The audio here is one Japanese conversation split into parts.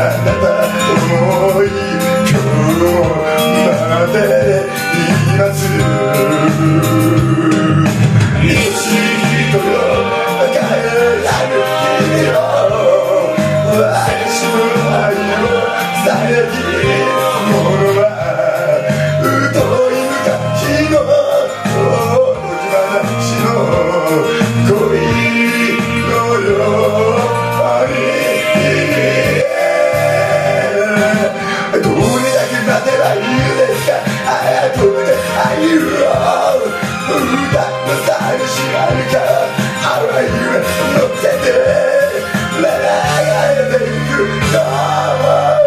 なた思い今日までいます愛しい人よ帰らぬ君よ私の愛を遮るものは疎い昔のおじ話の恋のようにどれだけ待てばいいのですかあとで愛を歌の寂しがるか淡い夢乗せて流れていくの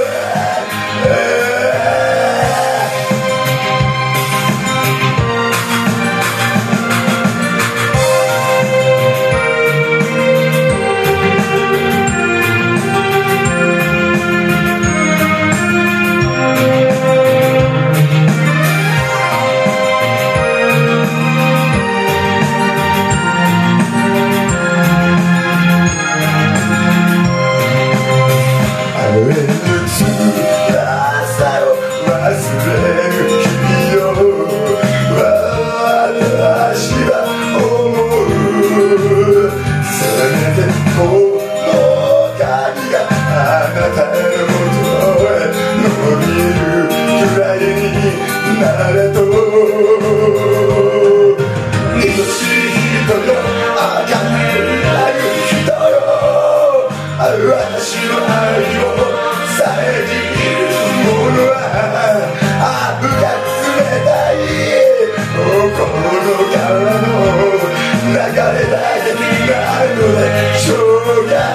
私の愛を遮るものはあぶが冷たい心からの流れだけになるのでしょうが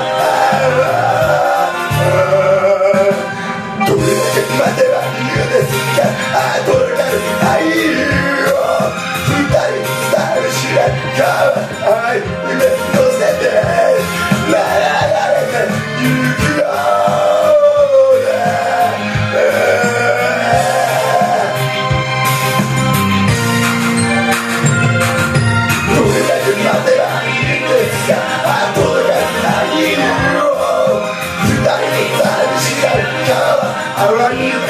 どれだけ待てばいいのですか届かぬ愛を二人寂しがるか愛夢乗せてI